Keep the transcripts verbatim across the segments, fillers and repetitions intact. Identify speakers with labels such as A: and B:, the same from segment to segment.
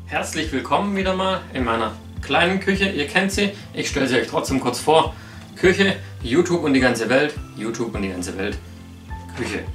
A: Herzlich willkommen wieder mal in meiner kleinen Küche. Ihr kennt sie, ich stelle sie euch trotzdem kurz vor. Küche, YouTube und die ganze Welt, YouTube und die ganze Welt, Küche.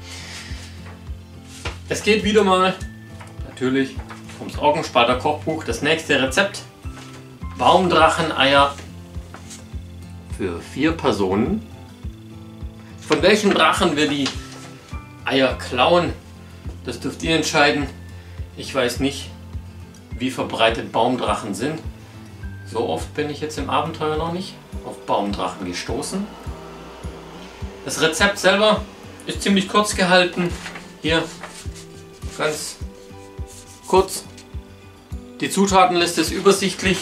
A: Es geht wieder mal, natürlich, ums Orgenspalter Kochbuch. Das nächste Rezept, Baumdracheneier für vier Personen. Von welchem Drachen wir die Eier klauen, das dürft ihr entscheiden. Ich weiß nicht, wie verbreitet Baumdrachen sind. So oft bin ich jetzt im Abenteuer noch nicht auf Baumdrachen gestoßen. Das Rezept selber ist ziemlich kurz gehalten. Hier ganz kurz. Die Zutatenliste ist übersichtlich.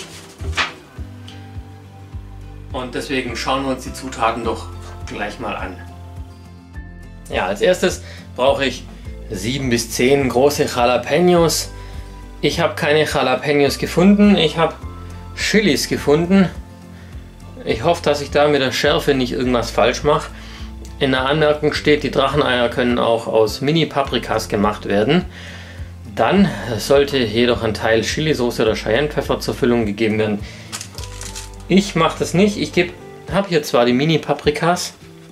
A: Und deswegen schauen wir uns die Zutaten doch gleich mal an. Ja, als erstes brauche ich sieben bis zehn große Jalapenos. Ich habe keine Jalapenos gefunden, ich habe Chilis gefunden. Ich hoffe, dass ich da mit der Schärfe nicht irgendwas falsch mache. In der Anmerkung steht, die Dracheneier können auch aus Mini-Paprikas gemacht werden. Dann sollte jedoch ein Teil Chilisauce oder Cayennepfeffer zur Füllung gegeben werden. Ich mache das nicht, ich habe hier zwar die Mini-Paprikas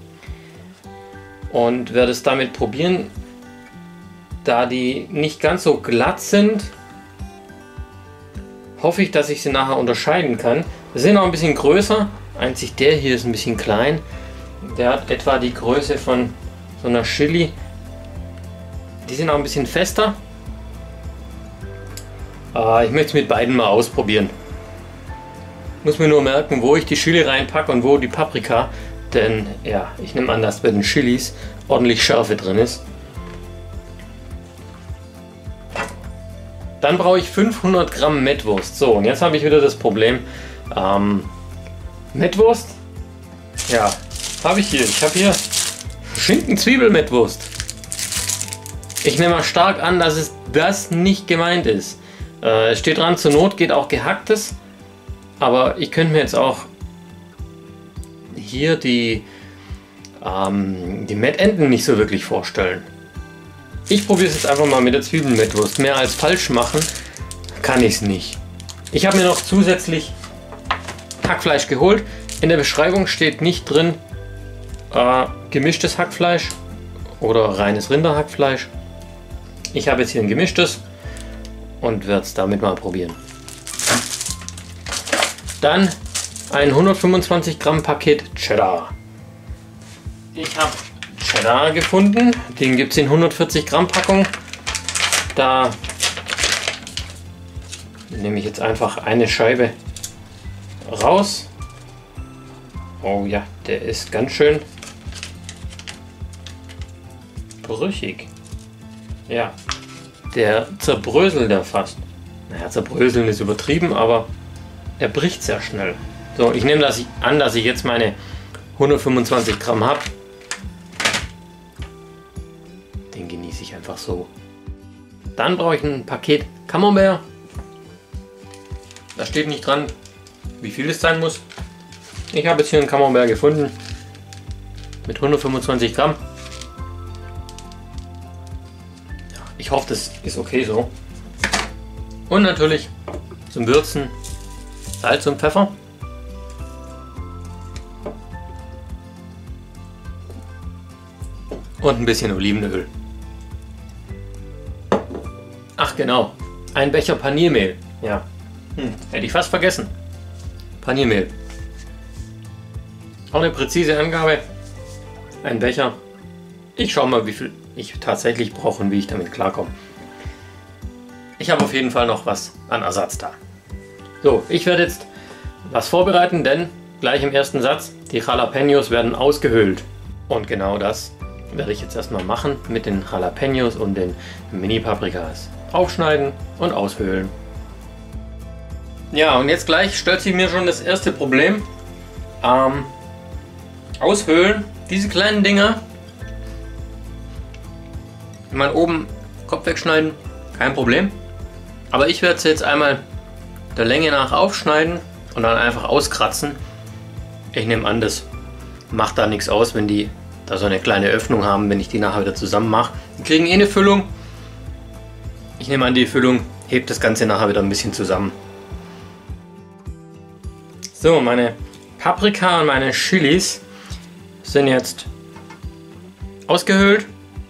A: und werde es damit probieren. Da die nicht ganz so glatt sind, hoffe ich, dass ich sie nachher unterscheiden kann. Sie sind auch ein bisschen größer, einzig der hier ist ein bisschen klein. Der hat etwa die Größe von so einer Chili. Die sind auch ein bisschen fester. Ich möchte es mit beiden mal ausprobieren. Muss mir nur merken, wo ich die Chili reinpacke und wo die Paprika. Denn ja, ich nehme an, dass bei den Chilis ordentlich Schärfe drin ist. Dann brauche ich fünfhundert Gramm Mettwurst. So, und jetzt habe ich wieder das Problem. Ähm, Mettwurst? Ja, habe ich hier. Ich habe hier Schinken-Zwiebel-Mettwurst. Ich nehme mal stark an, dass es das nicht gemeint ist. Äh, es steht dran, zur Not geht auch gehacktes. Aber ich könnte mir jetzt auch hier die, ähm, die Mettenten nicht so wirklich vorstellen. Ich probiere es jetzt einfach mal mit der Zwiebelmettwurst. Mehr als falsch machen kann ich es nicht. Ich habe mir noch zusätzlich Hackfleisch geholt. In der Beschreibung steht nicht drin äh, gemischtes Hackfleisch oder reines Rinderhackfleisch. Ich habe jetzt hier ein gemischtes und werde es damit mal probieren. Dann ein hundertfünfundzwanzig Gramm Paket Cheddar. Ich habe Cheddar gefunden, den gibt es in hundertvierzig Gramm Packung. Da nehme ich jetzt einfach eine Scheibe raus. Oh ja, der ist ganz schön brüchig. Ja, der zerbröselt ja fast. Naja, zerbröseln ist übertrieben, aber er bricht sehr schnell. So, ich nehme das an, dass ich jetzt meine hundertfünfundzwanzig Gramm habe. Den genieße ich einfach so. Dann brauche ich ein Paket Camembert. Da steht nicht dran, wie viel es sein muss. Ich habe jetzt hier ein Camembert gefunden mit hundertfünfundzwanzig Gramm. Ja, ich hoffe, das ist okay so. Und natürlich zum Würzen Salz und Pfeffer. Und ein bisschen Olivenöl. Ach genau, ein Becher Paniermehl. Ja, hm, hätte ich fast vergessen. Paniermehl. Auch eine präzise Angabe. Ein Becher. Ich schaue mal, wie viel ich tatsächlich brauche und wie ich damit klarkomme. Ich habe auf jeden Fall noch was an Ersatz da. So, ich werde jetzt was vorbereiten, denn gleich im ersten Satz, die Jalapenos werden ausgehöhlt. Und genau das werde ich jetzt erstmal machen mit den Jalapenos und den Mini-Paprikas. Aufschneiden und aushöhlen. Ja, und jetzt gleich stellt sich mir schon das erste Problem. Ähm, aushöhlen, diese kleinen Dinger. Ich meine, oben Kopf wegschneiden, kein Problem. Aber ich werde es jetzt einmal der Länge nach aufschneiden und dann einfach auskratzen. Ich nehme an, das macht da nichts aus, wenn die da so eine kleine Öffnung haben, wenn ich die nachher wieder zusammen mache. Die kriegen eh eine Füllung. Ich nehme an, die Füllung hebt das Ganze nachher wieder ein bisschen zusammen. So, meine Paprika und meine Chilis sind jetzt ausgehöhlt.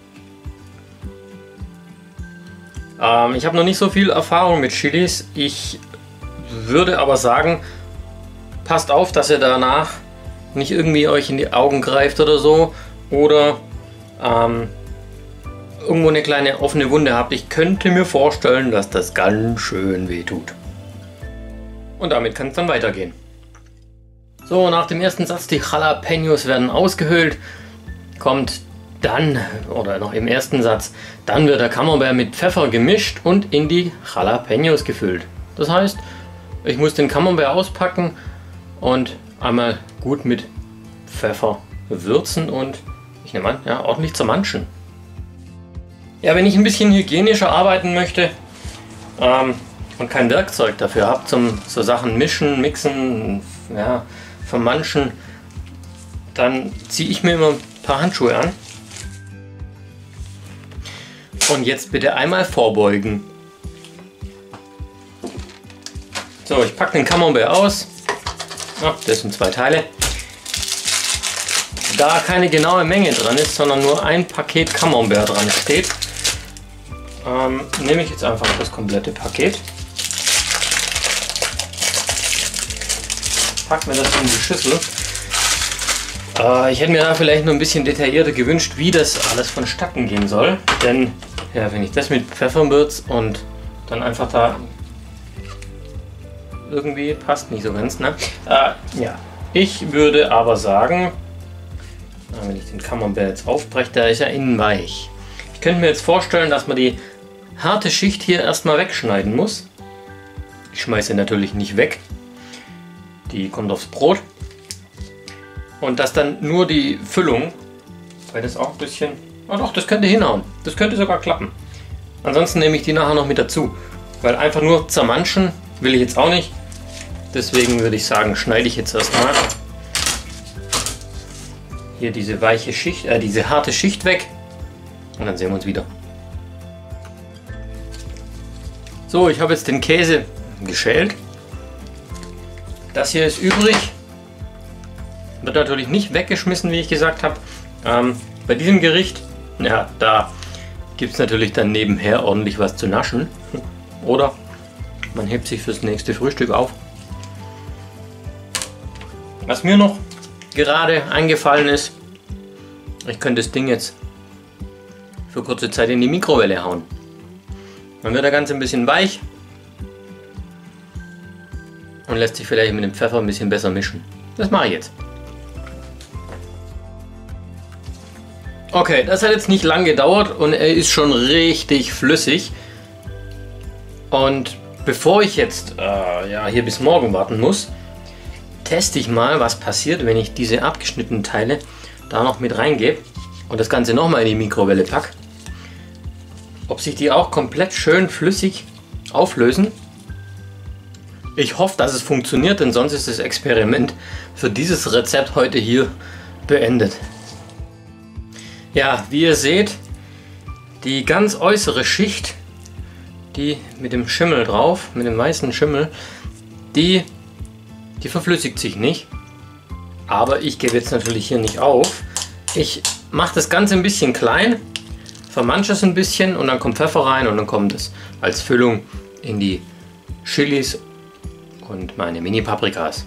A: Ähm, ich habe noch nicht so viel Erfahrung mit Chilis. Ich würde aber sagen, passt auf, dass ihr danach nicht irgendwie euch in die Augen greift oder so. Oder ähm, irgendwo eine kleine offene Wunde habt. Ich könnte mir vorstellen, dass das ganz schön weh tut. Und damit kann es dann weitergehen. So, nach dem ersten Satz, die Jalapenos werden ausgehöhlt, kommt dann, oder noch im ersten Satz, dann wird der Camembert mit Pfeffer gemischt und in die Jalapenos gefüllt. Das heißt, ich muss den Camembert auspacken und einmal gut mit Pfeffer würzen und, ich nehme an, ja, ordentlich zermanschen. Ja, wenn ich ein bisschen hygienischer arbeiten möchte ähm, und kein Werkzeug dafür habe, zum so Sachen mischen, mixen, ja, vermanschen, dann ziehe ich mir immer ein paar Handschuhe an. Und jetzt bitte einmal vorbeugen. So, ich packe den Camembert aus. Oh, das sind zwei Teile. Da keine genaue Menge dran ist, sondern nur ein Paket Camembert dran steht, ähm, nehme ich jetzt einfach das komplette Paket. Pack mir das in die Schüssel. Äh, ich hätte mir da vielleicht noch ein bisschen detaillierter gewünscht, wie das alles vonstatten gehen soll. Denn ja, wenn ich das mit Pfeffer würze und dann einfach da irgendwie passt nicht so ganz, ne? Äh, ja, ich würde aber sagen, wenn ich den Camembert jetzt aufbreche, der ist ja innen weich. Ich könnte mir jetzt vorstellen, dass man die harte Schicht hier erstmal wegschneiden muss. Ich schmeiße natürlich nicht weg. Die kommt aufs Brot. Und dass dann nur die Füllung, weil das auch ein bisschen, oh doch, das könnte hinhauen. Das könnte sogar klappen. Ansonsten nehme ich die nachher noch mit dazu. Weil einfach nur zermanschen will ich jetzt auch nicht. Deswegen würde ich sagen, schneide ich jetzt erstmal hier diese weiche Schicht, äh, diese harte Schicht weg. Und dann sehen wir uns wieder. So, ich habe jetzt den Käse geschält. Das hier ist übrig. Wird natürlich nicht weggeschmissen, wie ich gesagt habe. Ähm, bei diesem Gericht, ja, da gibt es natürlich dann nebenher ordentlich was zu naschen. Oder man hebt sich fürs nächste Frühstück auf. Was mir noch gerade eingefallen ist, ich könnte das Ding jetzt für kurze Zeit in die Mikrowelle hauen. Dann wird der Ganze ein bisschen weich und lässt sich vielleicht mit dem Pfeffer ein bisschen besser mischen. Das mache ich jetzt. Okay, das hat jetzt nicht lang gedauert und er ist schon richtig flüssig. Und bevor ich jetzt äh, ja, hier bis morgen warten muss, teste ich mal, was passiert, wenn ich diese abgeschnittenen Teile da noch mit reingebe und das Ganze nochmal in die Mikrowelle packe. Ob sich die auch komplett schön flüssig auflösen. Ich hoffe, dass es funktioniert, denn sonst ist das Experiment für dieses Rezept heute hier beendet. Ja, wie ihr seht, die ganz äußere Schicht, die mit dem Schimmel drauf, mit dem weißen Schimmel, die, die verflüssigt sich nicht. Aber ich gebe jetzt natürlich hier nicht auf. Ich mache das Ganze ein bisschen klein, vermansche es ein bisschen und dann kommt Pfeffer rein und dann kommt es als Füllung in die Chilis und meine Mini-Paprikas.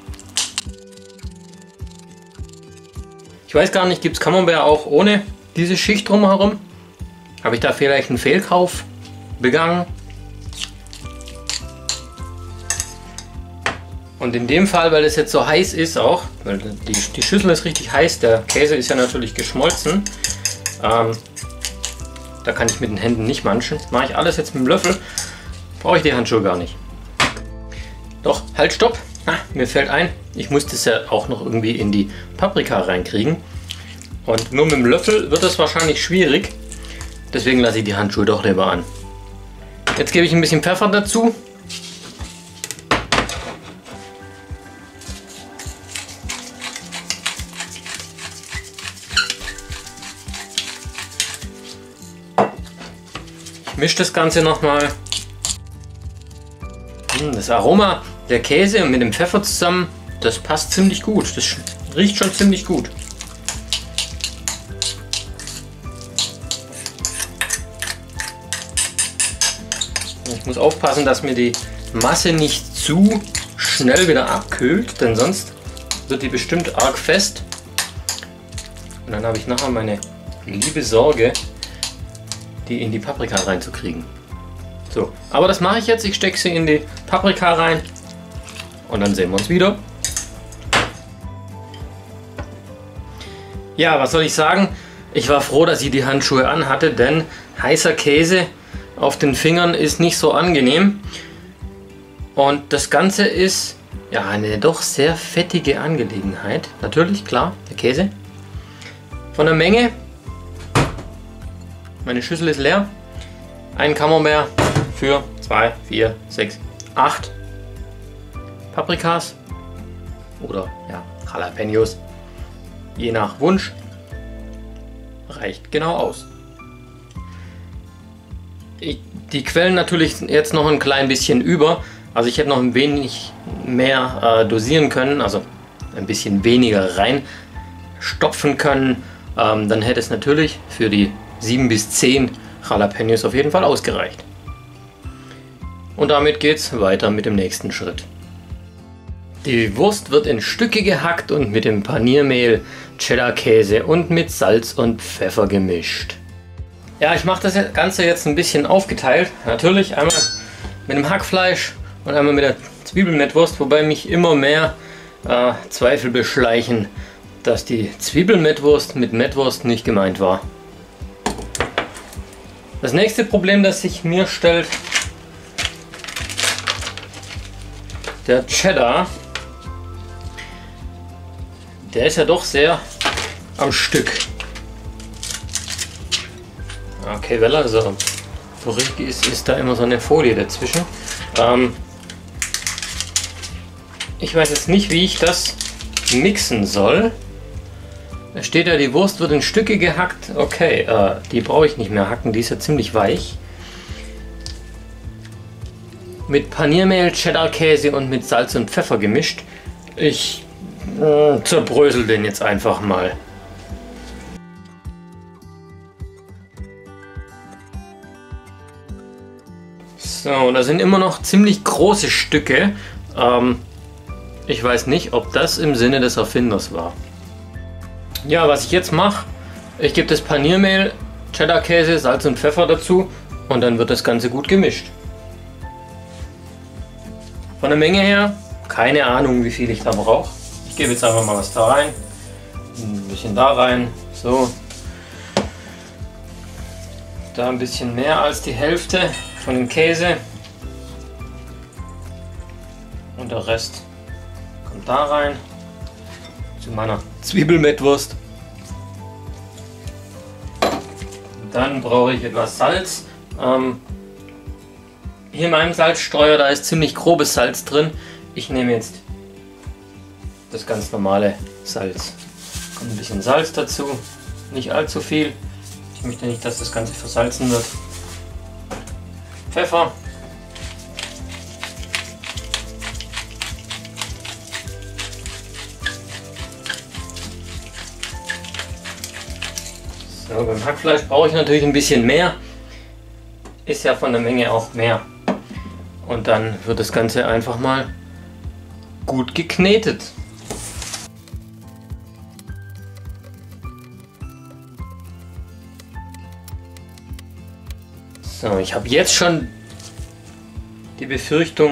A: Ich weiß gar nicht, gibt es Camembert auch ohne diese Schicht drumherum? Habe ich da vielleicht einen Fehlkauf begangen? Und in dem Fall, weil es jetzt so heiß ist auch, weil die, die Schüssel ist richtig heiß, der Käse ist ja natürlich geschmolzen, ähm, da kann ich mit den Händen nicht manchen. Mache ich alles jetzt mit dem Löffel, brauche ich die Handschuhe gar nicht. Doch, halt, stopp! Ah, mir fällt ein, ich muss das ja auch noch irgendwie in die Paprika reinkriegen. Und nur mit dem Löffel wird das wahrscheinlich schwierig. Deswegen lasse ich die Handschuhe doch lieber an. Jetzt gebe ich ein bisschen Pfeffer dazu. Ich mische das Ganze nochmal. Das Aroma der Käse mit dem Pfeffer zusammen, das passt ziemlich gut. Das riecht schon ziemlich gut. Ich muss aufpassen, dass mir die Masse nicht zu schnell wieder abkühlt, denn sonst wird die bestimmt arg fest. Und dann habe ich nachher meine liebe Sorge, die in die Paprika reinzukriegen. So, aber das mache ich jetzt. Ich stecke sie in die Paprika rein und dann sehen wir uns wieder. Ja, was soll ich sagen? Ich war froh, dass ich die Handschuhe anhatte, denn heißer Käse auf den Fingern ist nicht so angenehm. Und das Ganze ist ja eine doch sehr fettige Angelegenheit. Natürlich, klar, der Käse. Von der Menge, meine Schüssel ist leer. Ein Camembert für zwei, vier, sechs, acht Paprikas oder ja, Jalapenos. Je nach Wunsch reicht genau aus. Ich, die quellen natürlich jetzt noch ein klein bisschen über. Also ich hätte noch ein wenig mehr äh, dosieren können, also ein bisschen weniger reinstopfen können. Ähm, dann hätte es natürlich für die sieben bis zehn Jalapenos auf jeden Fall ausgereicht. Und damit geht es weiter mit dem nächsten Schritt. Die Wurst wird in Stücke gehackt und mit dem Paniermehl, Cheddar-Käse und mit Salz und Pfeffer gemischt. Ja, ich mache das Ganze jetzt ein bisschen aufgeteilt. Natürlich einmal mit dem Hackfleisch und einmal mit der Zwiebelmettwurst, wobei mich immer mehr äh, Zweifel beschleichen, dass die Zwiebelmettwurst mit Mettwurst nicht gemeint war. Das nächste Problem, das sich mir stellt, der Cheddar. Der ist ja doch sehr am Stück. Okay, weil er so richtig ist, ist da immer so eine Folie dazwischen. Ähm, ich weiß jetzt nicht, wie ich das mixen soll. Da steht ja, die Wurst wird in Stücke gehackt. Okay, äh, die brauche ich nicht mehr hacken, die ist ja ziemlich weich. Mit Paniermehl, Cheddar-Käse und mit Salz und Pfeffer gemischt. Ich äh, zerbrösel den jetzt einfach mal. So, da sind immer noch ziemlich große Stücke. Ähm, ich weiß nicht, ob das im Sinne des Erfinders war. Ja, was ich jetzt mache, ich gebe das Paniermehl, Cheddar-Käse, Salz und Pfeffer dazu und dann wird das Ganze gut gemischt. Von der Menge her, keine Ahnung, wie viel ich da brauche. Ich gebe jetzt einfach mal was da rein, ein bisschen da rein, so. Da ein bisschen mehr als die Hälfte von dem Käse und der Rest kommt da rein zu meiner Zwiebelmettwurst. Dann brauche ich etwas Salz. Ähm, hier in meinem Salzstreuer, da ist ziemlich grobes Salz drin. Ich nehme jetzt das ganz normale Salz. Kommt ein bisschen Salz dazu, nicht allzu viel. Ich möchte nicht, dass das Ganze versalzen wird. Pfeffer. So, beim Hackfleisch brauche ich natürlich ein bisschen mehr. Ist ja von der Menge auch mehr. Und dann wird das Ganze einfach mal gut geknetet. So, ich habe jetzt schon die Befürchtung,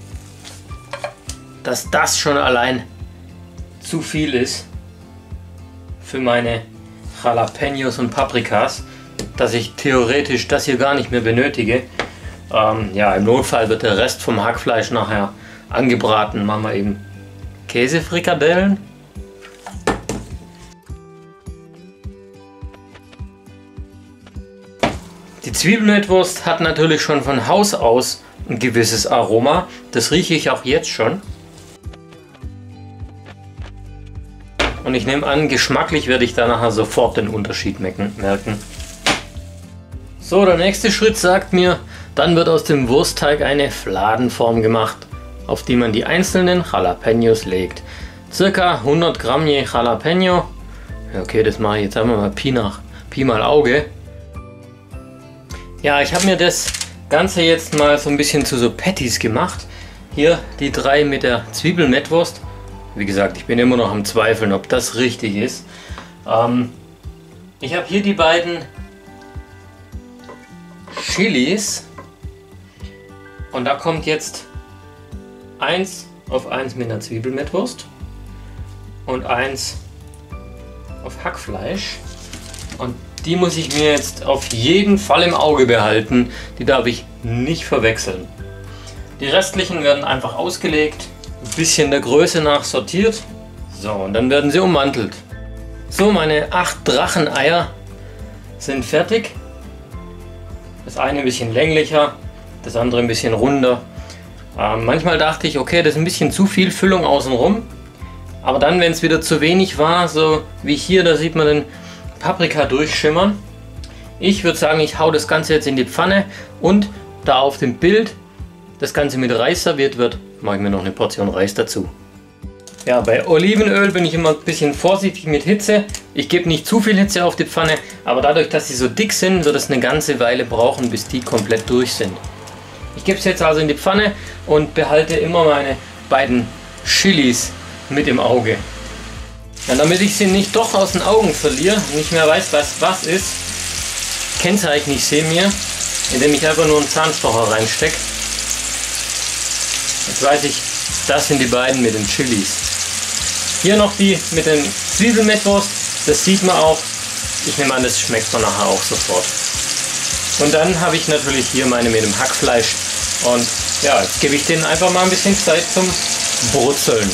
A: dass das schon allein zu viel ist für meine Jalapenos und Paprikas, dass ich theoretisch das hier gar nicht mehr benötige. Ähm, ja, im Notfall wird der Rest vom Hackfleisch nachher angebraten. Machen wir eben Käsefrikadellen. Die Zwiebelmettwurst hat natürlich schon von Haus aus ein gewisses Aroma. Das rieche ich auch jetzt schon. Und ich nehme an, geschmacklich werde ich da nachher sofort den Unterschied merken. So, der nächste Schritt sagt mir, Dann wird aus dem Wurstteig eine Fladenform gemacht, auf die man die einzelnen Jalapenos legt. Circa hundert Gramm je Jalapeno. Okay, das mache ich jetzt einfach mal Pi, nach, Pi mal Auge. Ja, ich habe mir das Ganze jetzt mal so ein bisschen zu so Patties gemacht. Hier die drei mit der Zwiebelmettwurst. Wie gesagt, ich bin immer noch am Zweifeln, ob das richtig ist. Ähm, ich habe hier die beiden Chilis. Und da kommt jetzt eins auf eins mit einer Zwiebelmettwurst und eins auf Hackfleisch. Und die muss ich mir jetzt auf jeden Fall im Auge behalten. Die darf ich nicht verwechseln. Die restlichen werden einfach ausgelegt, ein bisschen der Größe nach sortiert. So, und dann werden sie ummantelt. So, meine acht Dracheneier sind fertig. Das eine ein bisschen länglicher, das andere ein bisschen runder. Ähm, manchmal dachte ich, okay, das ist ein bisschen zu viel Füllung außenrum. Aber dann, wenn es wieder zu wenig war, so wie hier, da sieht man den Paprika durchschimmern. Ich würde sagen, ich hau das Ganze jetzt in die Pfanne und da auf dem Bild das Ganze mit Reis serviert wird, mache ich mir noch eine Portion Reis dazu. Ja, bei Olivenöl bin ich immer ein bisschen vorsichtig mit Hitze. Ich gebe nicht zu viel Hitze auf die Pfanne, aber dadurch, dass sie so dick sind, wird es eine ganze Weile brauchen, bis die komplett durch sind. Ich gebe es jetzt also in die Pfanne und behalte immer meine beiden Chilis mit im Auge. Ja, damit ich sie nicht doch aus den Augen verliere, nicht mehr weiß, was was ist, kennzeichne ich sie mir, indem ich einfach nur einen Zahnstocher reinstecke. Jetzt weiß ich, das sind die beiden mit den Chilis. Hier noch die mit den Zwiebelmettwurst, das sieht man auch. Ich nehme an, das schmeckt man nachher auch sofort. Und dann habe ich natürlich hier meine mit dem Hackfleisch. Und ja, jetzt gebe ich denen einfach mal ein bisschen Zeit zum Brutzeln.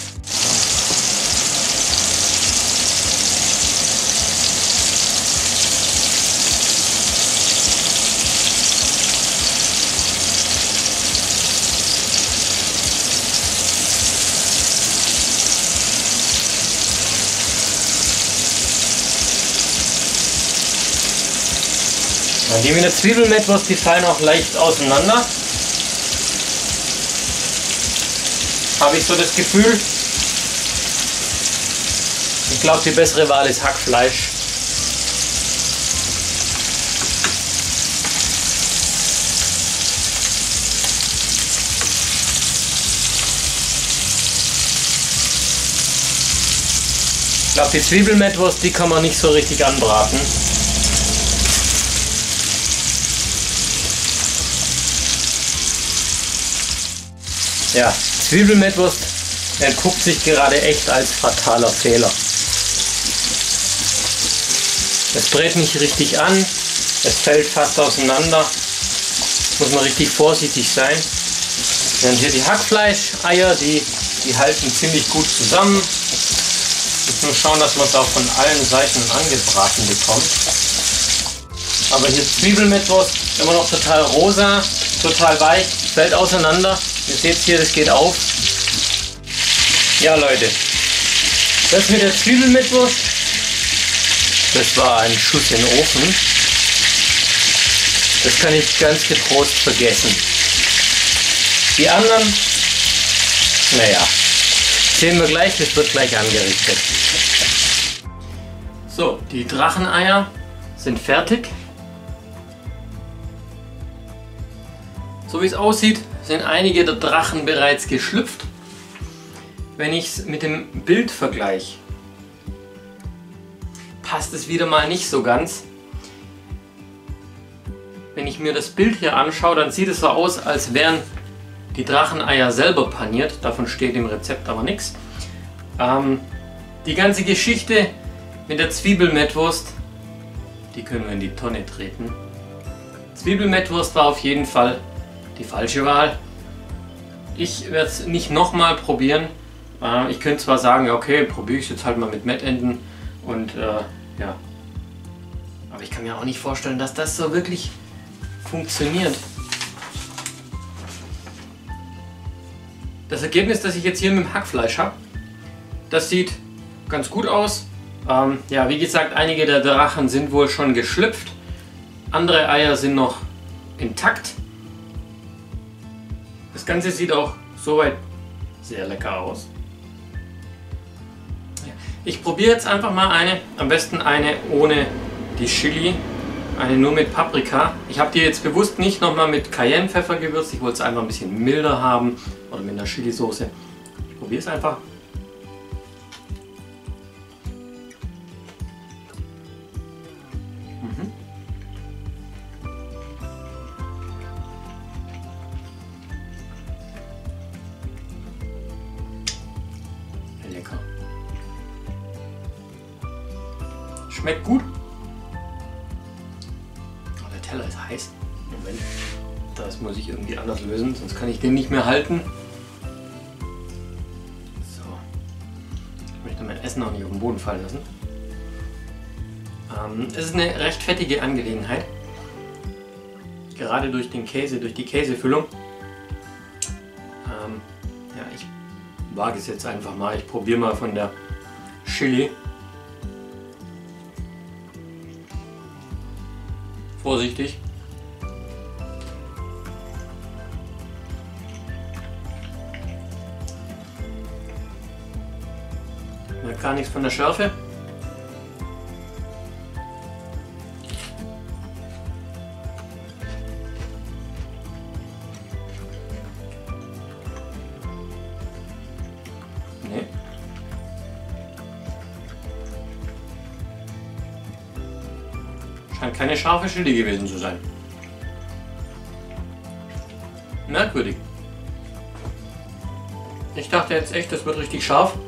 A: Die mit der Zwiebelmettwurst, die fallen auch leicht auseinander. Habe ich so das Gefühl. Ich glaube, die bessere Wahl ist Hackfleisch. Ich glaube, die Zwiebelmettwurst, die kann man nicht so richtig anbraten. Ja, Zwiebelmettwurst entpuppt sich gerade echt als fataler Fehler. Es brät nicht richtig an, es fällt fast auseinander, muss man richtig vorsichtig sein. Während hier die Hackfleischeier, die, die halten ziemlich gut zusammen. Muss nur schauen, dass man es auch von allen Seiten angebraten bekommt. Aber hier Zwiebelmettwurst immer noch total rosa, total weich, fällt auseinander. Ihr seht hier, das geht auf. Ja Leute, das mit der Zwiebelmettwurst, das war ein Schuss in den Ofen. Das kann ich ganz getrost vergessen. Die anderen, naja, sehen wir gleich, das wird gleich angerichtet. So, die Dracheneier sind fertig. So wie es aussieht, sind einige der Drachen bereits geschlüpft. Wenn ich es mit dem Bild vergleiche, passt es wieder mal nicht so ganz. Wenn ich mir das Bild hier anschaue, dann sieht es so aus, als wären die Dracheneier selber paniert. Davon steht im Rezept aber nichts. Ähm, die ganze Geschichte mit der Zwiebelmettwurst, die können wir in die Tonne treten. Zwiebelmettwurst war auf jeden Fall die falsche Wahl. Ich werde es nicht nochmal probieren. Äh, ich könnte zwar sagen, okay, probiere ich es jetzt halt mal mit Mettenden und äh, ja. Aber ich kann mir auch nicht vorstellen, dass das so wirklich funktioniert. Das Ergebnis, das ich jetzt hier mit dem Hackfleisch habe, das sieht ganz gut aus. Ähm, ja, wie gesagt, einige der Drachen sind wohl schon geschlüpft. Andere Eier sind noch intakt. Das Ganze sieht auch soweit sehr lecker aus. Ich probiere jetzt einfach mal eine, am besten eine ohne die Chili, eine nur mit Paprika. Ich habe die jetzt bewusst nicht nochmal mit Cayennepfeffer gewürzt, ich wollte es einfach ein bisschen milder haben oder mit einer Chili-Soße. Ich probiere es einfach. Mhm. Lecker. Schmeckt gut. Oh, der Teller ist heiß. Moment. Das muss ich irgendwie anders lösen, sonst kann ich den nicht mehr halten. So. Ich möchte mein Essen auch nicht auf den Boden fallen lassen. Ähm, es ist eine recht fettige Angelegenheit. Gerade durch den Käse, durch die Käsefüllung. Ähm, ja, ich wage es jetzt einfach mal. Ich probiere mal von der Chili. Vorsichtig. Ich merke gar nichts von der Schärfe. Nee. Scheint keine scharfe Chili gewesen zu sein. Merkwürdig. Ich dachte jetzt echt, das wird richtig scharf.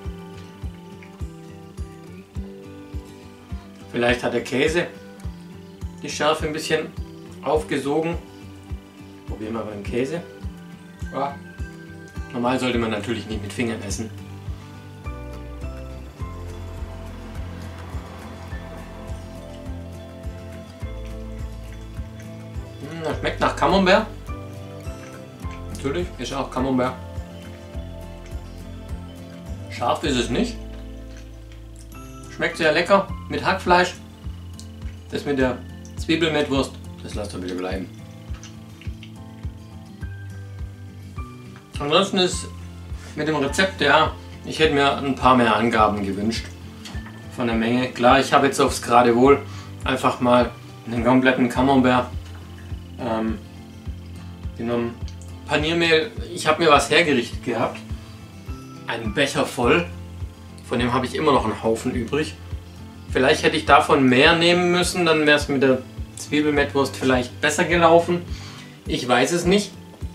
A: Vielleicht hat der Käse die Schärfe ein bisschen aufgesogen. Probieren wir beim Käse. Ja. Normal sollte man natürlich nicht mit Fingern essen. Das schmeckt nach Camembert. Natürlich, ist auch Camembert. Scharf ist es nicht. Schmeckt sehr lecker mit Hackfleisch. Das mit der Zwiebelmettwurst, das lasst ihr bitte bleiben. Ansonsten ist mit dem Rezept, ja, ich hätte mir ein paar mehr Angaben gewünscht von der Menge. Klar, ich habe jetzt aufs Geratewohl einfach mal einen kompletten Camembert ähm, genommen. Paniermehl, ich habe mir was hergerichtet gehabt. Einen Becher voll. Von dem habe ich immer noch einen Haufen übrig. Vielleicht hätte ich davon mehr nehmen müssen, dann wäre es mit der Zwiebelmettwurst vielleicht besser gelaufen. Ich weiß es nicht.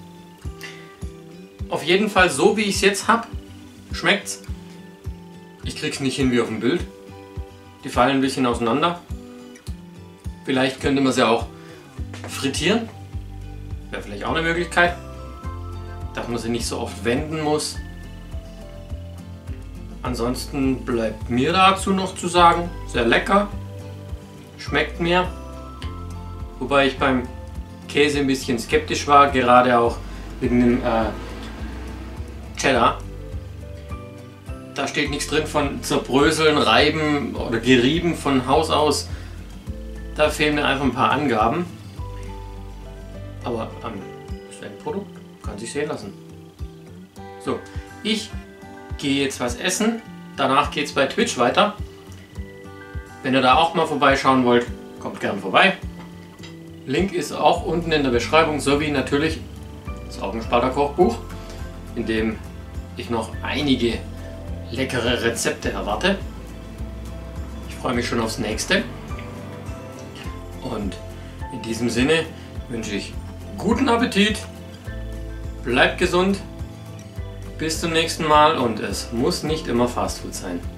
A: Auf jeden Fall so wie ich es jetzt habe, schmeckt's. Ich krieg's nicht hin wie auf dem Bild. Die fallen ein bisschen auseinander. Vielleicht könnte man sie auch frittieren. Wäre vielleicht auch eine Möglichkeit. Dass man sie nicht so oft wenden muss. Ansonsten bleibt mir dazu noch zu sagen, sehr lecker. Schmeckt mir. Wobei ich beim Käse ein bisschen skeptisch war, gerade auch wegen dem äh, Cheddar. Da steht nichts drin von zerbröseln, reiben oder gerieben von Haus aus. Da fehlen mir einfach ein paar Angaben. Aber am ähm, Produkt kann sich sehen lassen. So, ich gehe jetzt was essen. Danach geht es bei Twitch weiter. Wenn ihr da auch mal vorbeischauen wollt, kommt gern vorbei. Link ist auch unten in der Beschreibung, sowie natürlich das Augenspalter Kochbuch, in dem ich noch einige leckere Rezepte erwarte. Ich freue mich schon aufs nächste. Und in diesem Sinne wünsche ich guten Appetit, bleibt gesund, bis zum nächsten Mal und es muss nicht immer Fastfood sein.